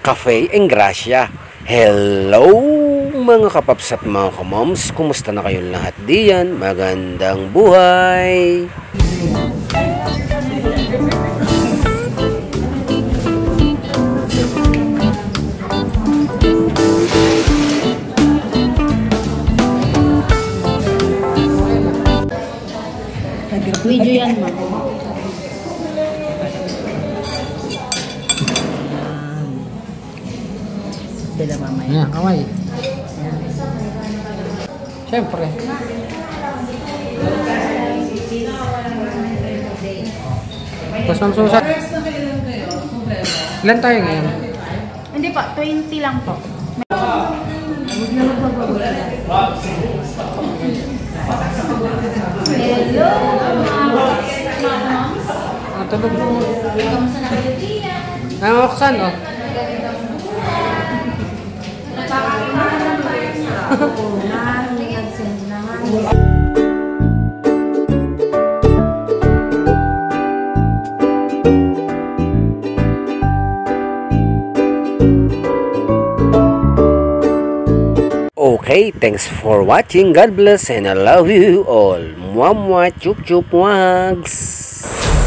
Cafe ENGRACIA. Hello mga kapaps at mga kamoms, kumusta na kayong lahat diyan? Magandang buhay! Video yan, ma. Bila mamaya. Yan, kamay. Siyempre. Tapos ma'am Susan. Ilan tayo ngayon? Hindi po, 20 lang po. Hello, Tulog mo. Oksan, oh. Okay, thanks for watching. God bless and I love you all. Mwah mwah, chup chup wags.